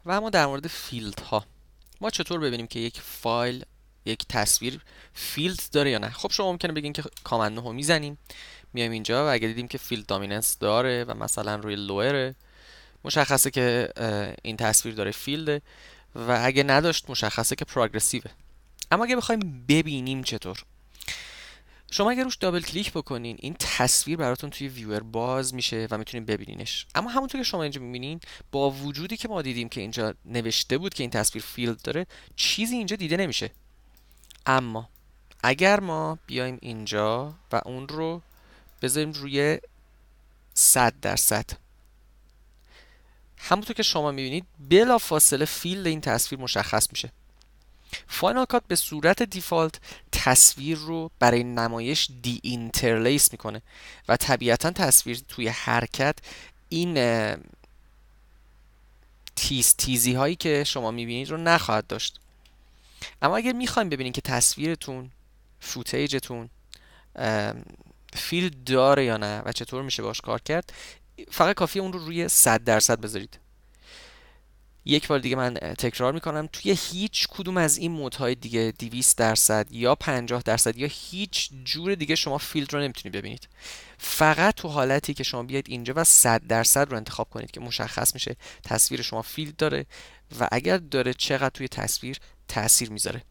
و اما در مورد فیلد ها، ما چطور ببینیم که یک فایل، یک تصویر فیلد داره یا نه؟ خب شما ممکنه بگین که کامند 9 رو میزنیم، میایم اینجا و اگه دیدیم که فیلد دامیننس داره و مثلا روی لوئره، مشخصه که این تصویر داره فیلده، و اگه نداشت مشخصه که پروگرسیوه. اما اگه بخوایم ببینیم چطور، شما اگه روش دابل کلیک بکنین این تصویر براتون توی ویور باز میشه و میتونین ببینینش. اما همونطور که شما اینجا میبینین، با وجودی که ما دیدیم که اینجا نوشته بود که این تصویر فیلد داره، چیزی اینجا دیده نمیشه. اما اگر ما بیایم اینجا و اون رو بذاریم روی 100%، همونطور که شما میبینید بلا فاصله فیلد این تصویر مشخص میشه. فاینال کات به صورت دیفالت تصویر رو برای نمایش دی اینترلیس میکنه و طبیعتا تصویر توی حرکت این تیزی هایی که شما میبینید رو نخواهد داشت. اما اگر میخوایم ببینید که تصویرتون، فوتیجتون فیلد داره یا نه و چطور میشه باش کار کرد، فقط کافیه اون رو روی 100% بذارید. یک بار دیگه من تکرار میکنم، توی هیچ کدوم از این مودهای دیگه 200% یا 50% یا هیچ جور دیگه شما فیلد رو نمیتونید ببینید. فقط تو حالتی که شما بیاید اینجا و 100% رو انتخاب کنید که مشخص میشه تصویر شما فیلد داره و اگر داره چقدر توی تصویر تاثیر میذاره.